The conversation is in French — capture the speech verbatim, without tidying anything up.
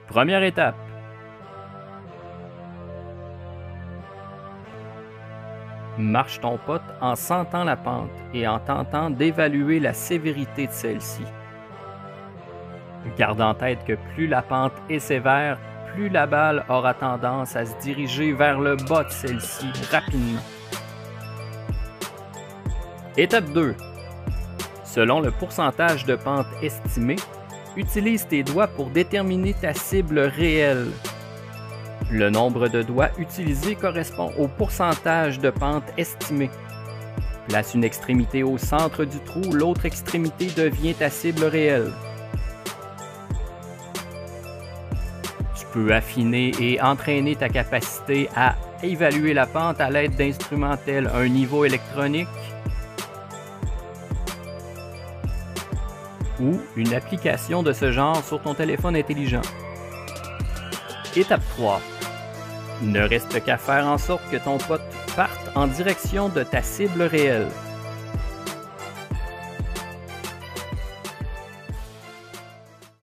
Première étape. Marche ton pote en sentant la pente et en tentant d'évaluer la sévérité de celle-ci. Garde en tête que plus la pente est sévère, plus la balle aura tendance à se diriger vers le bas de celle-ci rapidement. Étape deux. Selon le pourcentage de pente estimé, utilise tes doigts pour déterminer ta cible réelle. Le nombre de doigts utilisés correspond au pourcentage de pente estimé. Place une extrémité au centre du trou, l'autre extrémité devient ta cible réelle. Tu peux affiner et entraîner ta capacité à évaluer la pente à l'aide d'instruments tels un niveau électronique ou une application de ce genre sur ton téléphone intelligent. Étape trois. Ne reste qu'à faire en sorte que ton pote parte en direction de ta cible réelle.